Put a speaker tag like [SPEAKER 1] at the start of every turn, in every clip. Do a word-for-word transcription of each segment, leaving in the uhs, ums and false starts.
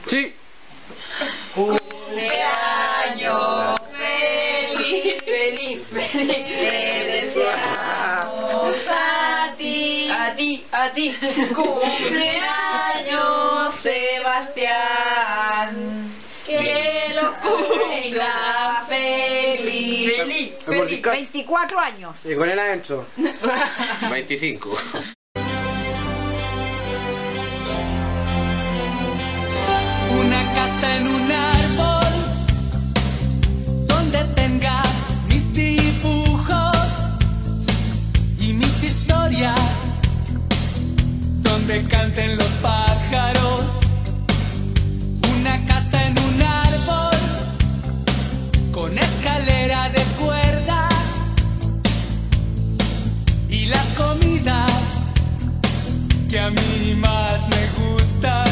[SPEAKER 1] Sí.
[SPEAKER 2] Cumpleaños feliz, feliz, feliz, te deseamos a ti, a ti, a ti. Cumpleaños Sebastián, que lo cumpla feliz, feliz, feliz.
[SPEAKER 3] veinticuatro años.
[SPEAKER 1] Y con él adentro.
[SPEAKER 4] veinticinco.
[SPEAKER 5] Una casa en un árbol donde tenga mis dibujos y mis historias, donde canten los pájaros. Una casa en un árbol con escalera de cuerda y las comidas que a mí más me gustan.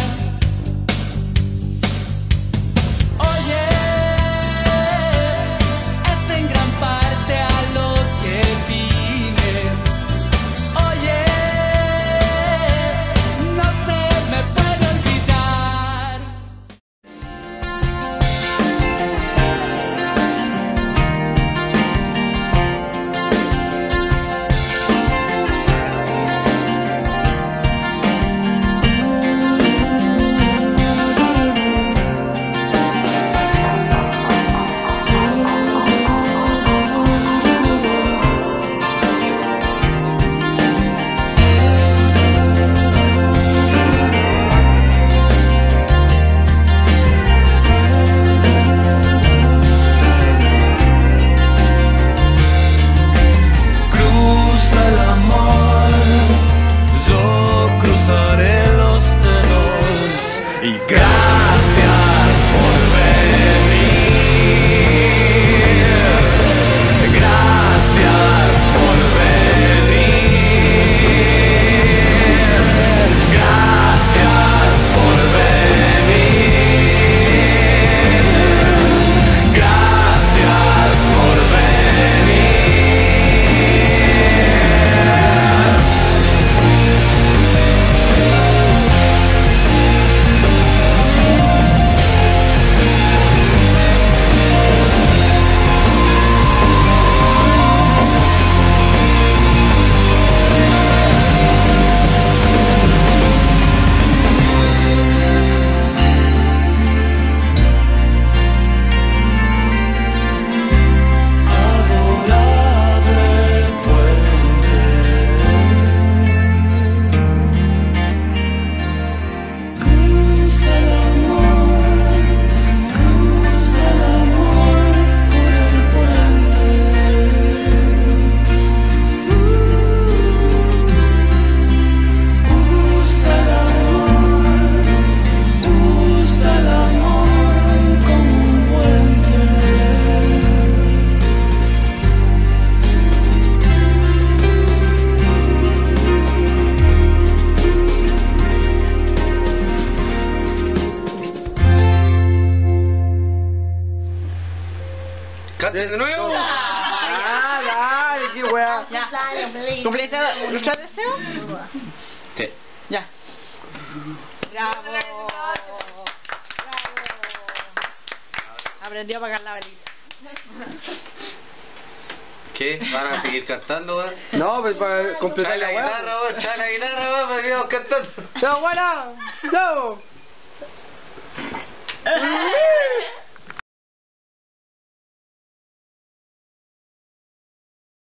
[SPEAKER 4] ¿De nuevo?
[SPEAKER 1] Ah, dale, qué wea.
[SPEAKER 3] Ya. ¿Cumpliste nuestro deseo?
[SPEAKER 4] Sí.
[SPEAKER 3] Ya. Bravo. Bravo. Aprendió a pagar la velita.
[SPEAKER 4] ¿Qué? ¿Van a seguir cantando, weón?
[SPEAKER 1] No, pues para completar
[SPEAKER 4] Trae la
[SPEAKER 1] la wea.
[SPEAKER 4] guitarra, weón, trae la guitarra, weón, para que vamos cantando.
[SPEAKER 1] ¡Chao, buena! ¡Chao!